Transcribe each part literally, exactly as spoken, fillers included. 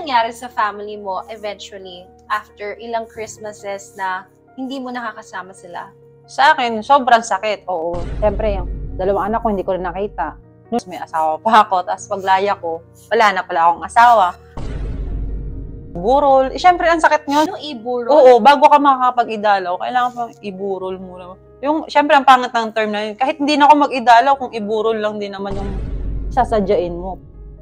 nangyari sa family mo eventually after ilang Christmases na hindi mo nakakasama sila? Sa akin, sobrang sakit. Oo. Siyempre, yung dalawang anak ko hindi ko rin nakita. May asawa pa ako. Tapos paglaya ko, wala na pala akong asawa. Burol. Eh, siyempre, ang sakit nyo. Ano iburol? Oo, bago ka makakapag-idalaw, kailangan pang iburol muna. Yung, siyempre, ang pangat ng term na yun, kahit hindi na ako mag-idalaw, kung iburol lang din naman yung sasadyain mo.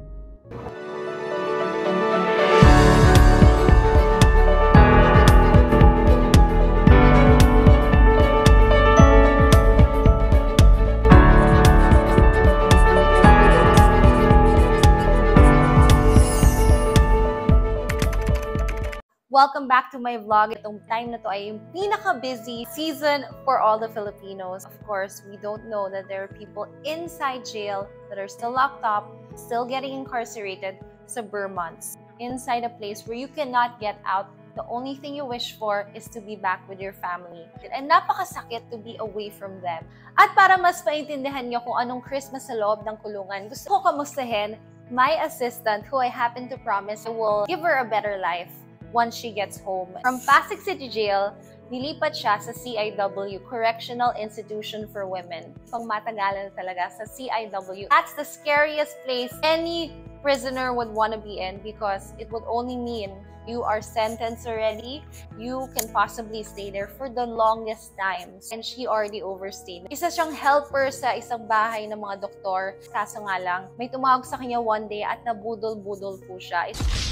Welcome back to my vlog. Itong time na to ay yung pinaka-busy season for all the Filipinos. Of course, we don't know that there are people inside jail that are still locked up, still getting incarcerated sa months. Inside a place where you cannot get out. The only thing you wish for is to be back with your family. And napakasakit to be away from them. At para mas maintindihan nyo kung anong Christmas sa loob ng kulungan, gusto ko kamustahin my assistant who I happen to promise will give her a better life once she gets home. From Pasig City Jail, nilipat siya sa C I W, Correctional Institution for Women. Pangmatagalan talaga sa C I W. That's the scariest place any prisoner would want to be in because it would only mean you are sentenced already, you can possibly stay there for the longest times. And she already overstayed. Isa siyang helper sa isang bahay ng mga doktor. Kaso nga lang, may tumawag sa kanya one day at nabudol-budol po siya.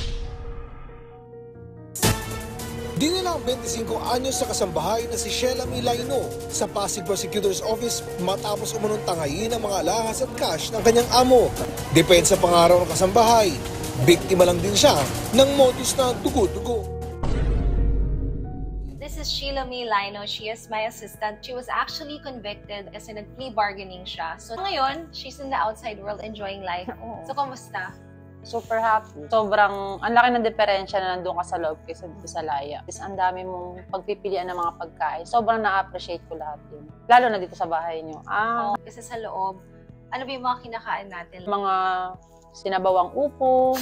Dinilang twenty-five anyos sa kasambahay na si cellmate sa Pasig Prosecutor's Office matapos umunong tangayin ang mga alahas at cash ng kanyang amo. Depensa pangaraw ng kasambahay, biktima lang din siya ng modus na dugo-dugo. This is Sheila Milano. She is my assistant. She was actually convicted kasi nag-plea bargaining siya. So ngayon, she's in the outside world enjoying life. So kamusta? Super happy. Sobrang, ang laki ng diferensya na nandun ka sa loob kaysa dito sa laya. Tapos ang dami mong pagpipilian ng mga pagkain. Sobrang na-appreciate ko lahat yun. Lalo na dito sa bahay nyo. Ah, oh, kasi sa loob, ano ba yung mga kinakain natin? Mga sinabawang upo,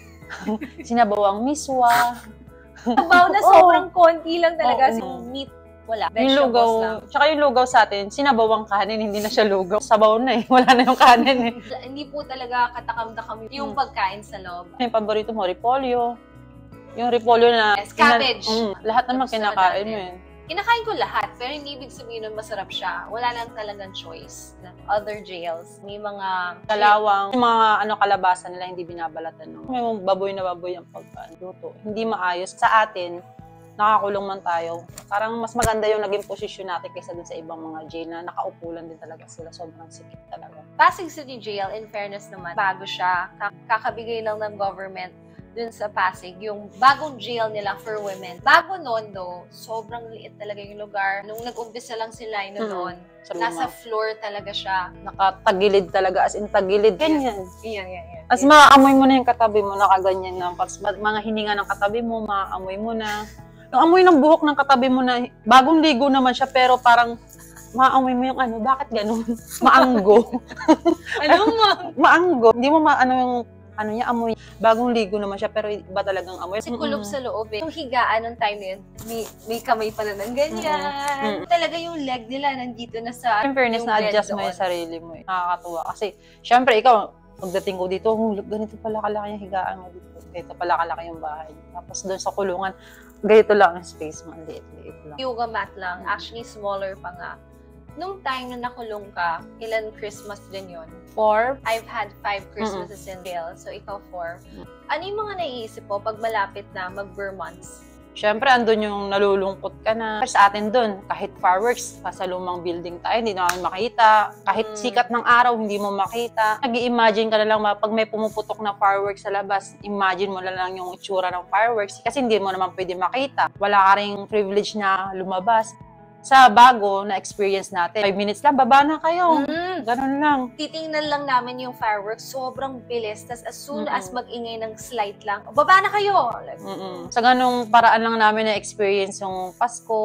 sinabawang miswa. Sabaw na sobrang oh, konti lang talaga. Oh, so, meat. Wala. Yung lugaw, lang. Tsaka yung lugaw sa atin, sinabawang kanin, hindi na siya lugaw. Sabaw na eh, wala na yung kanin eh. Hindi po talaga katakam-takam yung pagkain sa loob. Yung paborito mo, repolyo. Yung repolyo na... Yes, cabbage. Mm, lahat naman kinakain mo eh. Kinakain ko lahat, pero hindi ibig sabihin nun masarap siya. Wala lang talagang choice. Other jails, may mga... Kalawang, yung mga ano, kalabasan nila hindi binabalatan. No? May baboy na baboy ang pagkaluto. Hindi maayos. Sa atin, nakakulong man tayo. Parang mas maganda yung naging posisyon natin kaysa dun sa ibang mga jail na nakaupulan din talaga sila. Sobrang sikip talaga. Pasig City Jail, in fairness naman, bago siya. Kakabigay lang ng government dun sa Pasig, yung bagong jail nila for women. Bago noon, though, sobrang liit talaga yung lugar. Nung nag-umpisa lang sila yun noon, hmm, nasa floor talaga siya. Nakatagilid talaga, as in tagilid. Ganyan. Yan, yan, yan. As maaamoy mo na yung katabi mo, nakaganyan na. Pag mga hininga ng katabi mo, maaamoy mo na. Yung amoy ng buhok ng katabi mo na, bagong ligo naman siya, pero parang maamoy mo yung ano, bakit ganun? Maanggo. Ano ma? Maanggo. Hindi mo maano yung, ano niya, amoy. Bagong ligo naman siya, pero iba talagang amoy. Kasi kulob sa loob eh. Yung higaan nung time na yun, may, may kamay pala ng ganyan. Mm-hmm. Talaga yung leg nila nandito na sa... In fairness, na-adjust mo yung sarili mo eh. Nakakatuwa. Kasi, syempre, ikaw, pagdating ko dito, oh, ganito pala kalaki yung higaan mo dito. Ganito pala kalaki yung bahay. Tapos doon sa kulungan, ganito lang ang space mo, liit-liit lang. Yoga mat lang, actually smaller pa nga. Nung time na nakulong ka, ilan Christmas din yun? Four. I've had five Christmases mm-hmm. in jail, so ikaw four. Mm-hmm. Ano yung mga naiisip mo pag malapit na mag-months? Siyempre, andun yung nalulungkot ka na. Sa atin dun, kahit fireworks, sa lumang building tayo, hindi namin makita. Kahit mm. sikat ng araw, hindi mo makita. Nag-i-imagine ka na lang, pag may pumuputok na fireworks sa labas, imagine mo na lang yung itsura ng fireworks. Kasi hindi mo naman pwede makita. Wala ka ring privilege na lumabas. Sa bago na experience natin, five minutes lang, baba na kayo. Mm. Ganun lang. Titingnan lang namin yung fireworks, sobrang bilis. Tapos as soon mm-mm. as mag-ingay ng slight lang, baba na kayo! Like, mm-mm. Sa ganung paraan lang namin na experience yung Pasko.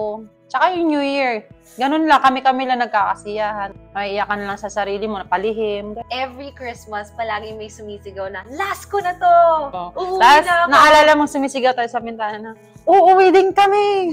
Tsaka yung New Year, ganun lang, kami-kami lang nagkakasiyahan. May iyakan lang sa sarili mo, napalihim. Every Christmas, palagi may sumisigaw na, last ko na to! Oh. Uuwi Tapos, na ako! naalala mong sumisigaw tayo sa bintana na, uuwi din kami!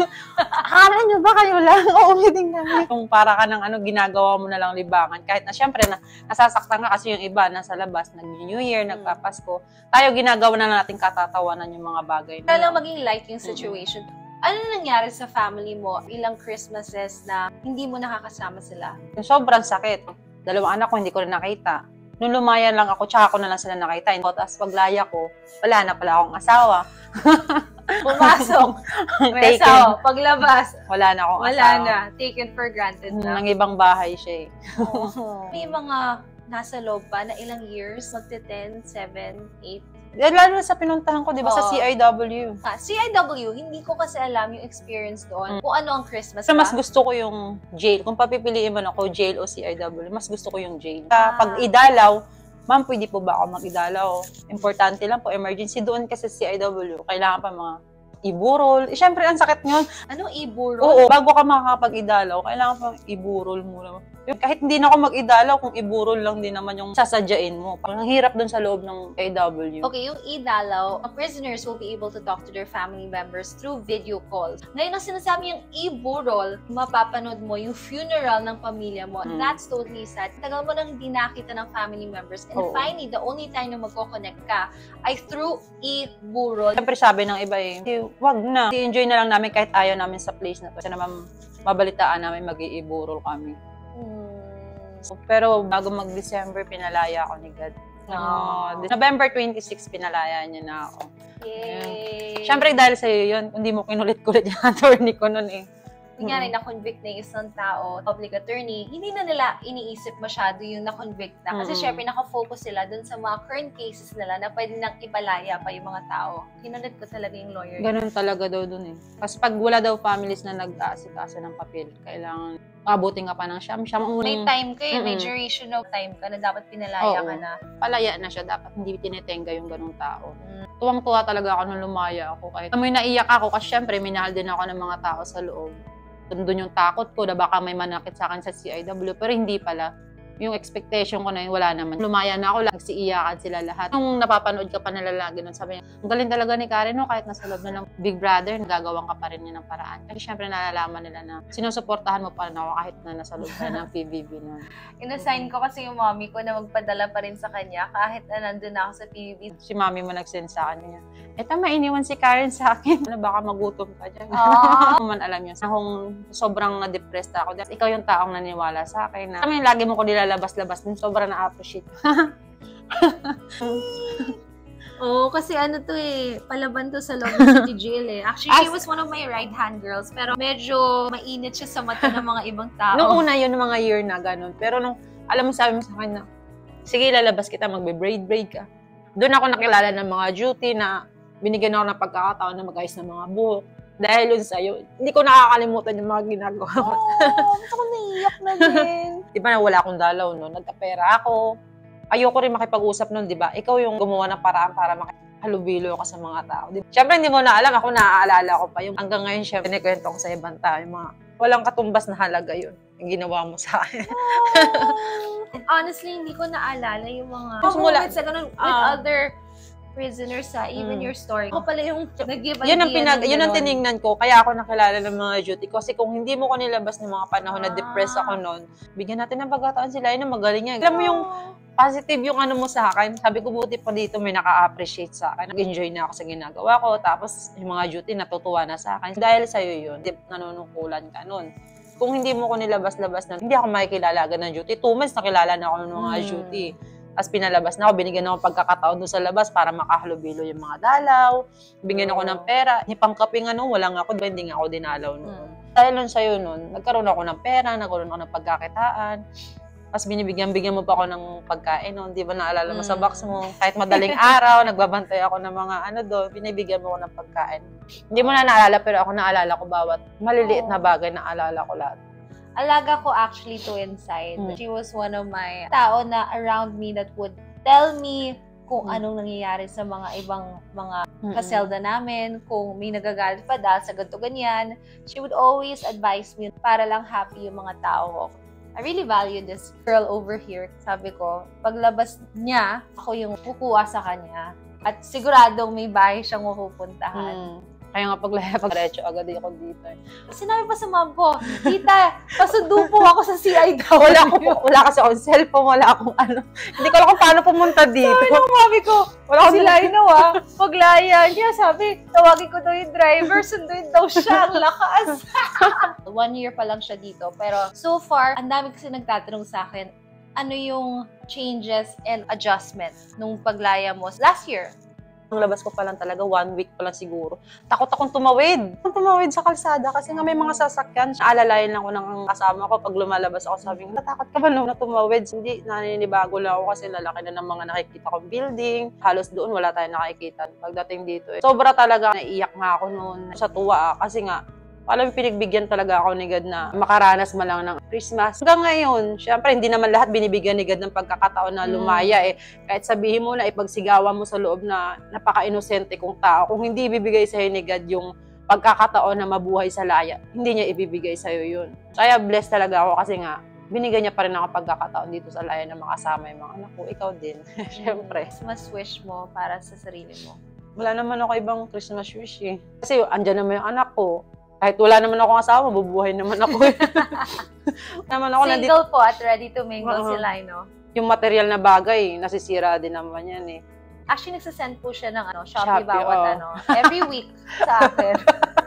Akala nyo ba kayo lang? Uuwi din kami. Kung para ka ng ano, ginagawa mo na lang libangan. Kahit na syempre, na, nasasaktan ka kasi yung iba nasa labas, nag-New Year, hmm. nagpapasko. Tayo, ginagawa na natin katatawanan yung mga bagay. Kaya lang maging light yung situation. Mm-hmm. Ano nangyari sa family mo? Ilang Christmases na hindi mo nakakasama sila? Yung sobrang sakit. Dalawang anak ko, hindi ko na nakita. Nung lumayan lang ako, tsaka ko na lang sila nakita. Tapos paglaya ko, wala na pala akong asawa. Pumasok. May asawa. Paglabas. Wala na akong wala asawa. Wala na. Taken for granted na. Nang ibang bahay siya eh. May mga nasa loob pa na ilang years? Magti-ten, seven, eight? Lalo na sa pinuntahan ko, di ba, oh. sa C I W. Ah, C I W, hindi ko kasi alam yung experience doon. Mm. Kung ano ang Christmas so, ba? mas gusto ko yung jail. Kung papipiliin mo ako, jail o C I W, mas gusto ko yung jail. Ah. Pag idalaw, ma'am, pwede po ba ako mag-idalaw? Importante lang po, emergency doon kasi C I W. Kailangan pa mga iburol. Eh, syempre, ang sakit nyon. Anong iburol? Oo, bago ka makakapag-idalaw, kailangan pa iburol muna. Kahit hindi na ako mag-idalaw, kung iburol lang din naman yung sasadyain mo. Parang hirap dun sa loob ng A W. Okay, yung idalaw, prisoners will be able to talk to their family members through video calls. Ngayon, ang sinasabi yung iburol, mapapanood mo yung funeral ng pamilya mo. Mm. That's totally sad. Tagal mo nang hindi nakita ng family members. And oh. finally, the only time na magko-connect ka ay through iburol. Siyempre sabi ng iba eh, wag na. I-enjoy na lang namin kahit ayaw namin sa place na to. Kasi naman mabalitaan namin mag-iiburol kami. Hmm. So, pero bago mag-December, pinalaya ako ni God. Uh, November twenty-sixth, pinalaya niya na ako. Yay! Siyempre dahil sa'yo yun, hindi mo kinulit-kulit yung attorney ko nun eh. Kunyari, mm-hmm. na-convict na isang tao, public attorney, hindi na nila iniisip masyado yung na-convict na. Kasi mm-hmm. syempre, nakafocus sila dun sa mga current cases nila na pwede nang ipalaya pa yung mga tao. Kinulit ko talaga yung lawyer. Ganun talaga daw dun eh. Kasi pag wala daw families na nag-aasikaso ng papel, kailangan abutin ka pa ng siyam. Siyam ang may time ka eh, mm-hmm. may duration of time ka na dapat pinalaya Oo. ka na. Palaya na siya, dapat hindi tinitenga yung ganung tao. Mm. Tuwang-tuwa talaga ako nung lumaya ako. Kahit may naiyak ako kasi syempre, minahal din ako ng mga tao sa loob. Doon yung takot ko na baka may manakit sa akin sa C I W, pero hindi pala. Yung expectation ko na yun, wala naman. Lumaya na ako, nagsiiyakan sila lahat. Nung napapanood ka pa nila lagi nun, sabi niya, ang galing talaga ni Karen, no? Kahit nasa loob na ng Big Brother, nagagawan ka pa rin niya ng paraan. Kasi syempre nalalaman nila na sinusuportahan mo pa rin ako kahit na nasa loob na ng P B B nun. Inassign ko kasi yung mommy ko na magpadala pa rin sa kanya kahit na nandun ako sa P B B. Si mommy mo nag-send sa kanya. Eto, mainiwan si Karen sa akin. Ano, baka magutom ka dyan. Hindi man alam yun. Kung sobrang na-depressed ako, ikaw yung taong naniwala sa akin na kami lagi mo ko nilalabas-labas din. Sobrang na-appreciate. Oo, oh, kasi ano to eh, palaban to sa loob ng City Jail eh. Actually, As, she was one of my right-hand girls, pero medyo mainit siya sa mata ng mga ibang tao. Nung una yun, mga year na ganun. Pero nung, alam mo, sabi mo sa akin na, sige, lalabas kita, magbe-braid-braid ka. Doon ako nakilala ng mga duty na binigyan ako ng pagkakataon na mag-ayos ng mga buhok. Dahil yun sa'yo, hindi ko nakakalimutan yung mga ginagawa ko. Oo, oh, ako naiyak na din. Di ba na wala akong dalaw, no? Nagkapera ako. Ayoko rin makipag-usap nun, di ba? Ikaw yung gumawa ng paraan para makihalubilo ka sa mga tao. Diba? Siyempre, hindi mo na alam. Ako naaalala ko pa yung hanggang ngayon, siyempre, pinikwento ko sa ibang tao. Yung mga walang katumbas na halaga yun. Yung ginawa mo sa akin. Oh. Honestly, hindi ko naalala yung mga moments na ganun with uh, other prisoners sa even mm. your story. Ako pala yung nag-give idea. Yun ang, pinag- yun ang tinignan ko. Kaya ako nakilala ng mga duty. Kasi kung hindi mo ko nilabas ng mga panahon ah. na depressed ako noon, bigyan natin ng pagkataon sila. Yun ang magaling yan. Alam mo yung positive yung ano mo sa akin. Sabi ko, buti pa dito may naka-appreciate sa akin. Nag-enjoy na ako sa ginagawa ko. Tapos yung mga duty natutuwa na sa akin. Dahil sa'yo yun, nanunungkulan ka noon. Kung hindi mo ko nilabas-labas na, hindi ako makikilala agad ng duty. Two months nakilala na ako ng mga hmm. duty. Tapos pinalabas na ako, binigyan ako pagkakataon doon sa labas para makahalubilo yung mga dalaw. Bigyan ako ng pera. Ipangkaping ano, wala nga ako, hindi nga ako dinalaw noon. Hmm. Dahil nun sa'yo noon, nagkaroon ako ng pera, nagkaroon ako ng pagkakitaan. Tapos binibigyan-bigyan mo pa ako ng pagkain noon. Di ba naalala mo hmm. sa box mo? Kahit madaling araw, nagbabantay ako ng mga ano doon, binibigyan mo ako ng pagkain. Hindi mo na naalala, pero ako naalala ko bawat maliliit na bagay na naalala ko lahat. Alaga ko actually to inside. Mm. She was one of my tao na around me that would tell me kung Mm. anong nangyayari sa mga ibang mga Mm-mm. kaselda namin, kung may nagagalit pa dahil sa ganito ganyan. She would always advise me para lang happy yung mga tao. I really value this girl over here. Sabi ko, paglabas niya, ako yung kukuha sa kanya. At siguradong may bahay siyang mapupuntahan. Hmm. Kaya nga paglaya, pag-diretso agad ako dito. Sinabi pa sa mom ko, Tita, pasundo po ako sa C I daw. Wala, ako, wala kasi akong cellphone, wala akong ano. Hindi ko alam kung paano pumunta dito. Sabi ng mami ko, Wala akong si Lino ah, paglaya niya, sabi, tawagin ko daw yung driver, sunduin daw siya, ang lakas. One year pa lang siya dito, pero so far, ang dami kasi nagtatanong sa akin, ano yung changes and adjustments nung paglaya mo last year? Ang labas ko pa lang talaga, one week pa lang siguro. Takot akong tumawid. Akong tumawid sa kalsada kasi nga may mga sasakyan. Alalayan ako ng kasama ko pag lumalabas ako. Sabi ko, natakot ka ba nung na tumawid? Hindi, naninibago lang ako kasi lalaki na ng mga nakikita kong building. Halos doon wala tayong nakikita pagdating dito. Eh. Sobra talaga, naiiyak nga ako noon sa tuwa ah, kasi nga, alam, pinagbigyan talaga ako ni God na makaranas man lang ng Christmas. Hanggang ngayon, syempre, hindi naman lahat binibigyan ni God ng pagkakataon na lumaya eh. Kahit sabihin mo na ipagsigawan mo sa loob na napaka-inosente kong tao, kung hindi ibibigay sa'yo ni God yung pagkakataon na mabuhay sa laya, hindi niya ibibigay sa'yo yun. Kaya blessed talaga ako kasi nga, binigyan niya pa rin ako pagkakataon dito sa laya na makasama yung mga anak ko. Ikaw din, syempre. Christmas wish mo para sa sarili mo? Wala naman ako ibang Christmas wish eh. Kasi andyan naman yung anak ko. Kahit wala naman ako asawa, mabubuhay naman ako. naman ako Single nandito. po at ready to mingle Uh-huh. si Lino. Yung material na bagay, nasisira din naman yan eh. Actually, nagsasend po siya ng ano, Shopee, Shopee, bawat oh. ano, every week sa akin.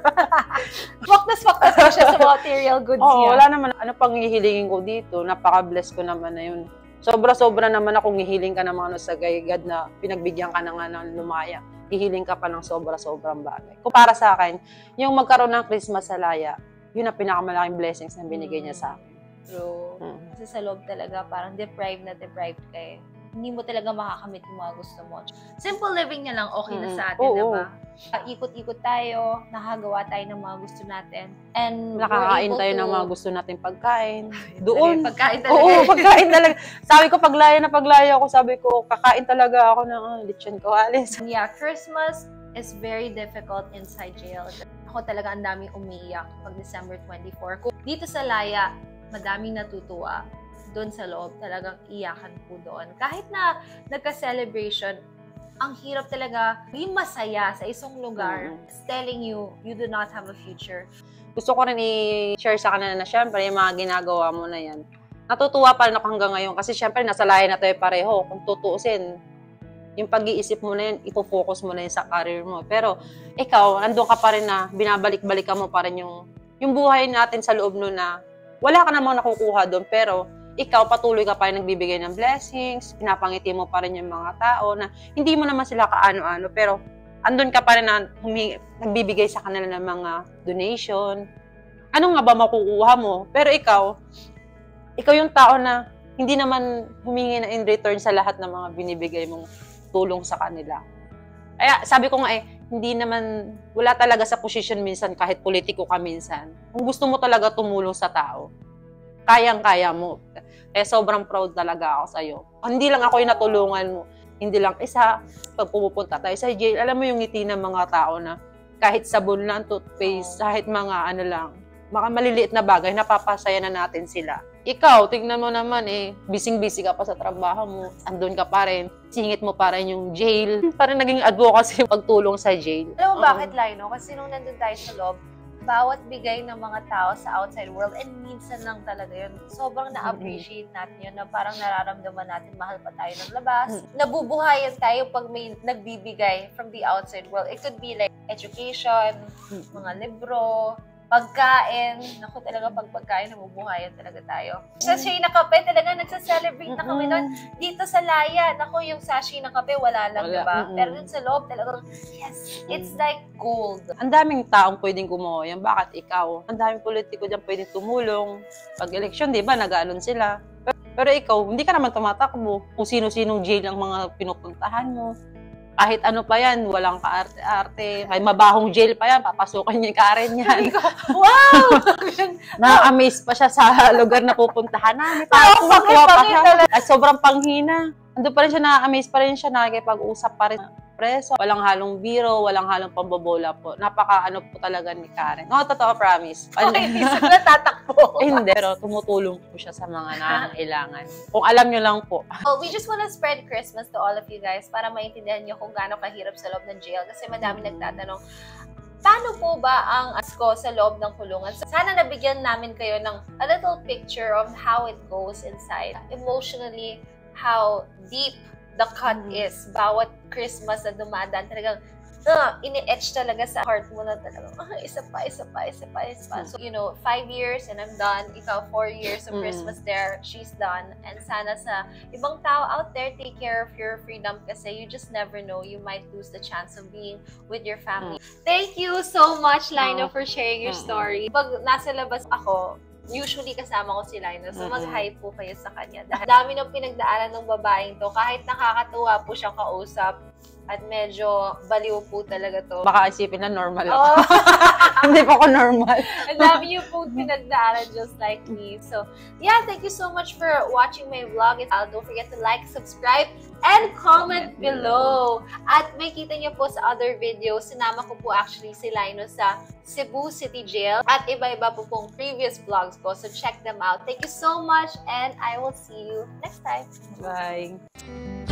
Swak na swak na siya sa material goods Oo, niya. wala naman. Ano pang hihilingin ko dito? Napaka-bless ko naman na yun. Sobra-sobra naman akong hihiling ka ng mga ano sa God na pinagbigyan ka na nga ng lumaya. Hihiling ka pa ng sobra-sobrang bagay. Kung para sa akin, yung magkaroon ng Christmas sa laya, yun ang pinakamalaking blessings na binigay niya sa akin. True. Hmm. Kasi sa loob talaga, parang deprived na deprived ka eh. Hindi mo talaga makakamit yung mga gusto mo. Simple living niya lang, okay na sa atin, Oo. diba? Ikot-ikot tayo, nakagawa tayo ng mga gusto natin. And Nakakain we're able tayo to... ng mga gusto nating pagkain. Doon. Pagkain talaga. Oo, pagkain talaga. Sabi ko, paglaya na paglaya ako, sabi ko, kakain talaga ako ng uh, lechon kawales. Yeah, Christmas is very difficult inside jail. Ako talaga ang daming umiiyak pag December twenty-fourth. Kung dito sa laya, madaming natutuwa. Doon sa loob, talagang iyakan po doon. Kahit na nagka-celebration, ang hirap talaga maging masaya sa isang lugar. Mm. It's telling you, you do not have a future. Gusto ko rin i-share sa kanila na syempre, yung mga ginagawa mo na yan. Natutuwa pa rin ako hanggang ngayon kasi syempre, nasa laya na tayo pareho. Kung tutuusin, yung pag-iisip mo na yun, ipofocus mo na yun sa career mo. Pero ikaw, nandun ka pa rin na binabalik-balikan mo pa rin yung, yung buhay natin sa loob nun na wala ka namang nakukuha doon, pero ikaw, patuloy ka pa rin nagbibigay ng blessings, pinapangiti mo pa rin yung mga tao na hindi mo naman sila kaano-ano, pero andun ka pa rin na humingi, nagbibigay sa kanila ng mga donation. Ano nga ba makukuha mo? Pero ikaw, ikaw yung tao na hindi naman humingi na in return sa lahat ng mga binibigay mong tulong sa kanila. Kaya sabi ko nga eh, hindi naman, wala talaga sa position minsan kahit politiko ka minsan. Kung gusto mo talaga tumulong sa tao, kayang-kaya mo. Kaya sobrang proud talaga ako sa'yo. Hindi lang ako yung natulungan mo. Hindi lang isa, pag pumupunta tayo sa jail, alam mo yung ngiti ng mga tao na kahit sabon lang, toothpaste, kahit mga ano lang, mga maliliit na bagay, napapasaya na natin sila. Ikaw, tignan mo naman eh, bising-busy ka pa sa trabaho mo, andun ka pa rin, singit mo pa rin yung jail. Parang naging advocacy pagtulong sa jail. Alam mo bakit, Lino? Kasi nung nandun tayo sa loob, bawat bigay ng mga tao sa outside world, and minsan lang talaga yun, sobrang na-appreciate natin yun, na parang nararamdaman natin, mahal pa tayo ng labas. Nabubuhayan tayo pag may nagbibigay from the outside world. It could be like education, mga libro, pagkain. Naku, talaga pag pagkain, nabubuhayan talaga tayo. Sa sachet na kape, talaga nagsa-celebrate na kami noon. Dito sa laya, naku, yung sachet ng kape, wala lang, Wala. diba? Mm-mm. Pero dun sa loob, talagang, yes, it's like gold. Ang daming taong pwedeng gumawa yan. Bakit ikaw? Ang daming politiko dyan pwedeng tumulong. Pag-eleksyon, di ba, nag-aalon sila. Pero, pero ikaw, hindi ka naman tumatakbo. Kung sino-sinong jail ang mga pinupuntahan mo. Kahit ano pa yan, walang kaarte-arte. May mabahong jail pa yan, papasukin niya yung Karen yan. Wow! Na-amaze pa siya sa lugar na pupuntahan namin. Parang Parang pangit-pangit At sobrang panghina. Ando pa rin siya, na-amaze pa rin siya, nakikipag-usap pa rin preso. Walang halong biro, walang halong pambobola po. Napaka ano po talaga ni Karen. No, totoo, promise. Okay, hindi sila tatakbo. Eh, hindi, pero tumutulong po siya sa mga nangangailangan. Kung alam nyo lang po. Well, we just want to spread Christmas to all of you guys para maintindihan nyo kung gaano kahirap sa loob ng jail. Kasi madami nagtatanong, paano po ba ang asko sa loob ng kulungan? So, sana nabigyan namin kayo ng a little picture of how it goes inside. Emotionally, how deep the cut is. Bawat Christmas na dumadaan, talagang uh, ini-etch talaga sa heart mo na talagang, ah, isa pa, isa pa, isa pa, isa pa. So, you know, five years and I'm done. Ikaw, four years of Christmas there, she's done. And sana sa ibang tao out there, take care of your freedom kasi you just never know. You might lose the chance of being with your family. Thank you so much, Lino, for sharing your story. Pag nasa labas ako, usually kasama ko si Lino, so mag-hi po kayo sa kanya. Dahil dami ng pinagdaanan ng babaeng to, kahit nakakatuwa po siyang kausap, at medyo baliw po talaga to. Baka isipin na normal ako. Oh. Hindi pa ako normal. Ang dami niyo po pinagdaanan just like me. So, yeah, thank you so much for watching my vlog. Uh, don't forget to like, subscribe, and comment below. At may kita niyo po sa other videos, sinama ko po actually si Lino sa Cebu City Jail at iba-iba po pong previous vlogs ko. So, check them out. Thank you so much and I will see you next time. Bye.